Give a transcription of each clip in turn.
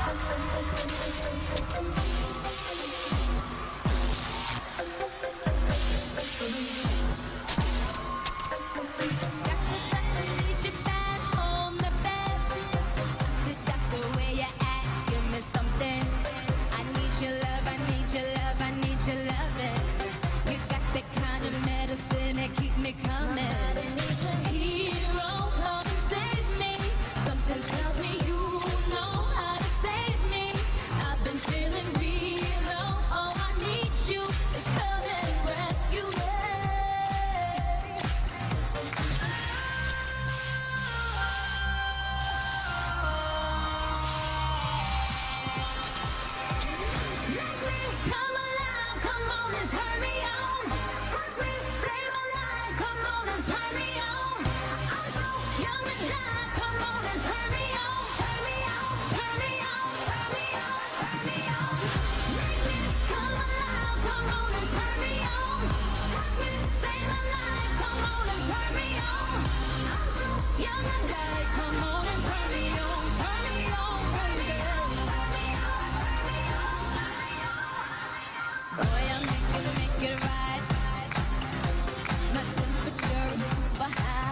Keep me coming. I need a hero, come and save me. Something tells me you know how to save me. I've been feeling real low. Oh, I need you to come and rescue me. Make me come alive, come on and turn me on. Touch me, save my life, come on and turn me on. I'm so young to die, come on and turn me on. Turn me on, turn me on, turn me on, turn me on. Make me come alive, come on and turn me on. Touch me, save my life, come on and turn me on. I'm so young to die, come on and turn me on. Turn me on, baby. Turn me on, turn me on. Boy, I'll make it right. My temperature is super high.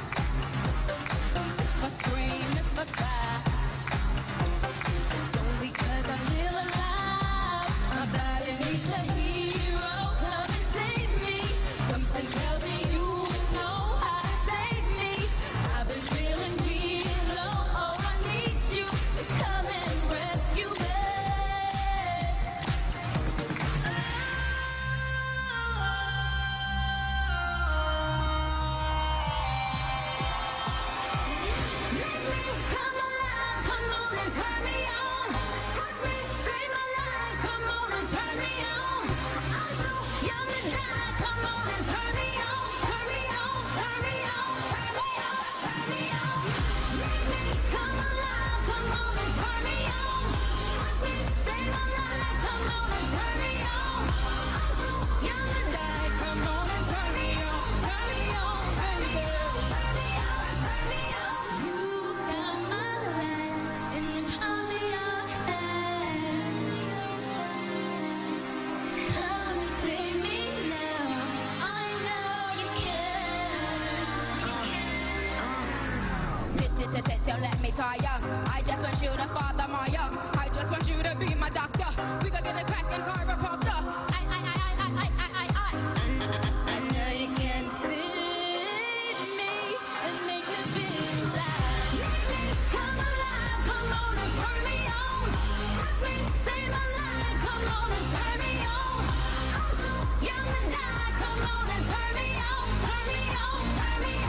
If I scream, if I cry, it's only 'cause I feel alive. My body needs a hero, come and save me. Something tells me you know how to save me. I've been feeling real low. Oh, I need you to come and rescue me. Come alive, come on and turn me on. Touch me, save my life, come on and turn me on. I'm so young to die, come on and turn me on. Turn me on, turn me on, turn me on, turn me on. Make me come alive, come on and turn me on. Touch me, save my life, come on and turn me on. I'm so young to die, come on and turn me on. Turn me on, baby. Turn me on, turn me on. You got my hand in the palm of your hand. Come and save me now. I know you can. Don't let me tie ya. I just want you to father my young. I just want you to be my doctor. We could get a cracking chiropractor. I know you can save me and make me feel alive. Make me come alive, come on and turn me on. Touch me, save my life, come on and turn me on. I'm so young to die, come on and turn me on. Turn me on, turn me